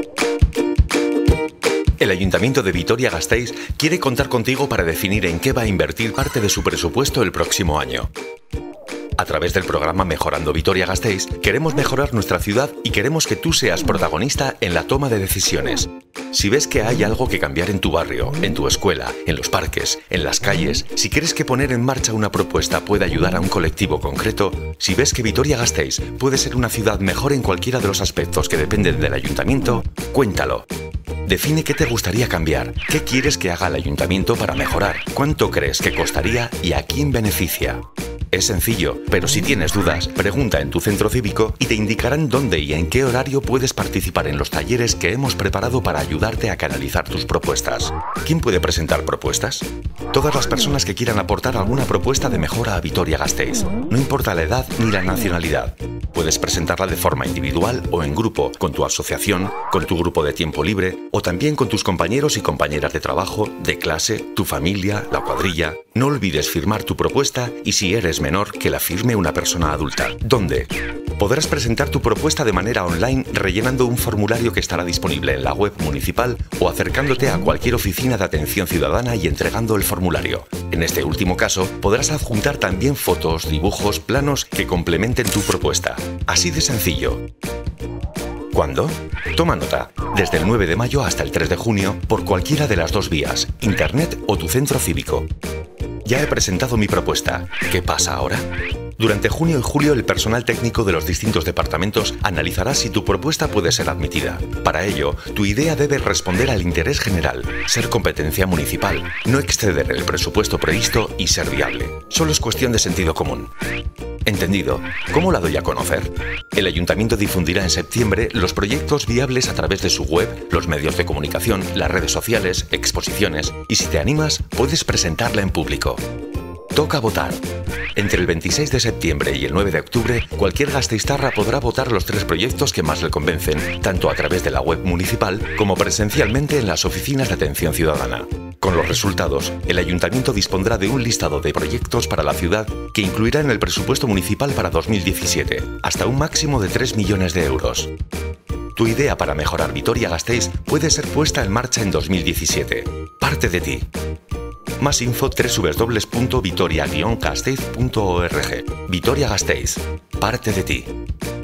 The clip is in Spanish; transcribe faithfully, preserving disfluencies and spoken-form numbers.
El Ayuntamiento de Vitoria-Gasteiz quiere contar contigo para definir en qué va a invertir parte de su presupuesto el próximo año. A través del programa Mejorando Vitoria-Gasteiz, queremos mejorar nuestra ciudad y queremos que tú seas protagonista en la toma de decisiones. Si ves que hay algo que cambiar en tu barrio, en tu escuela, en los parques, en las calles, si crees que poner en marcha una propuesta puede ayudar a un colectivo concreto, si ves que Vitoria-Gasteiz puede ser una ciudad mejor en cualquiera de los aspectos que dependen del Ayuntamiento, cuéntalo. Define qué te gustaría cambiar, qué quieres que haga el Ayuntamiento para mejorar, cuánto crees que costaría y a quién beneficia. Es sencillo, pero si tienes dudas, pregunta en tu centro cívico y te indicarán dónde y en qué horario puedes participar en los talleres que hemos preparado para ayudarte a canalizar tus propuestas. ¿Quién puede presentar propuestas? Todas las personas que quieran aportar alguna propuesta de mejora a Vitoria-Gasteiz. No importa la edad ni la nacionalidad. Puedes presentarla de forma individual o en grupo, con tu asociación, con tu grupo de tiempo libre o también con tus compañeros y compañeras de trabajo, de clase, tu familia, la cuadrilla. No olvides firmar tu propuesta y si eres menor, que la firme una persona adulta. ¿Dónde? Podrás presentar tu propuesta de manera online rellenando un formulario que estará disponible en la web municipal o acercándote a cualquier oficina de atención ciudadana y entregando el formulario. En este último caso, podrás adjuntar también fotos, dibujos, planos que complementen tu propuesta. Así de sencillo. ¿Cuándo? Toma nota. Desde el nueve de mayo hasta el tres de junio, por cualquiera de las dos vías, internet o tu centro cívico. Ya he presentado mi propuesta. ¿Qué pasa ahora? Durante junio y julio, el personal técnico de los distintos departamentos analizará si tu propuesta puede ser admitida. Para ello, tu idea debe responder al interés general, ser competencia municipal, no exceder el presupuesto previsto y ser viable. Solo es cuestión de sentido común. ¿Entendido? ¿Cómo la doy a conocer? El Ayuntamiento difundirá en septiembre los proyectos viables a través de su web, los medios de comunicación, las redes sociales, exposiciones y si te animas, puedes presentarla en público. Toca votar. Entre el veintiséis de septiembre y el nueve de octubre, cualquier gasteiztarra podrá votar los tres proyectos que más le convencen, tanto a través de la web municipal como presencialmente en las oficinas de atención ciudadana. Con los resultados, el Ayuntamiento dispondrá de un listado de proyectos para la ciudad que incluirá en el presupuesto municipal para dos mil diecisiete, hasta un máximo de tres millones de euros. Tu idea para mejorar Vitoria-Gasteiz puede ser puesta en marcha en dos mil diecisiete. Parte de ti. Más info doble u doble u doble u punto vitoria guion gasteiz punto org. Vitoria-Gasteiz. Parte de ti.